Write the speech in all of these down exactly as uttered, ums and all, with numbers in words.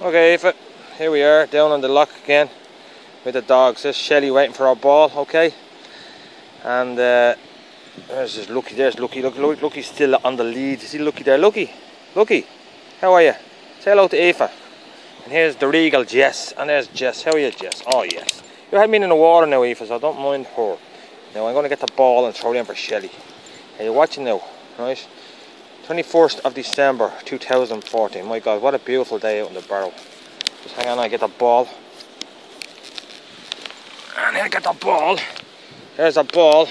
Okay, Aoife, here we are down on the lock again with the dogs. There's Shelly waiting for our ball, okay? And uh, there's just Lucky, there's Lucky, look, look, Lucky's still on the lead. You see Lucky there? Lucky, Lucky, how are you? Say hello to Aoife. And here's the regal Jess, and there's Jess. How are you, Jess? Oh, yes. You had me in the water now, Aoife, so don't mind her. Now I'm going to get the ball and throw it in for Shelly. Are you watching now? Right? twenty-first of December two thousand fourteen. My God, what a beautiful day out in the barrow. Just hang on, I get the ball. And here, get the ball. There's the ball.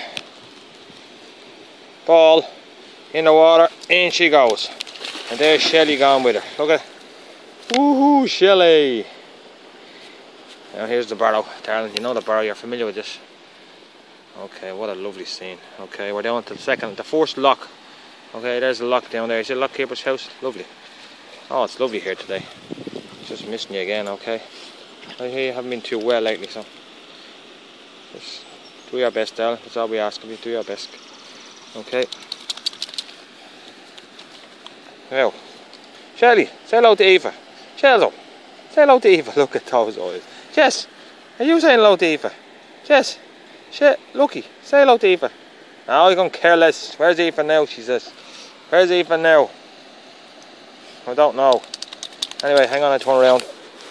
Ball in the water. In she goes. And there's Shelly gone with her. Look at it. Woohoo, Shelly. Now here's the barrow, darling. You know the barrow, you're familiar with this. Okay, what a lovely scene. Okay, we're down to the second, the first lock. Okay, there's the lock down there. Is it lock keeper's house? Lovely. Oh, it's lovely here today. Just missing you again, okay? I hear you haven't been too well lately, so just do your best, darling. That's all we ask of you. Do your best. Okay. Now, Shelly, say hello to Aoife. Say hello. Say hello to Aoife. Look at those eyes. Jess, are you saying hello to Aoife? Jess, shit, Lucky, say hello to Aoife. Now you're going careless. Where's Aoife now? She says. Where's Aoife now? I don't know. Anyway, hang on, I turn around.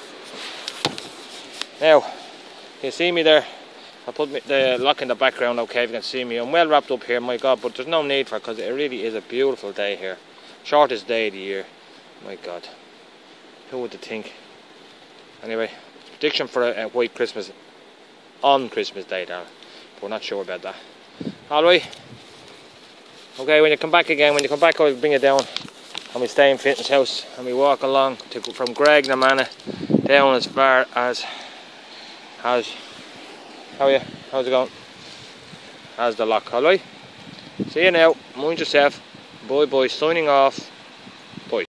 Now, you see me there? I'll put the lock in the background, okay, if you can see me. I'm well wrapped up here, my God, but there's no need for it because it really is a beautiful day here. Shortest day of the year. My God. Who would think? Anyway, prediction for a, a white Christmas on Christmas Day, darling. But we're not sure about that. Alright. Okay, when you come back again, when you come back I'll bring you down and we stay in Fintan's house and we walk along to, from Greg na Manna down as far as as how are you? How's it going? As the lock, alright? See you now. Mind yourself. Bye bye. Signing off. Bye.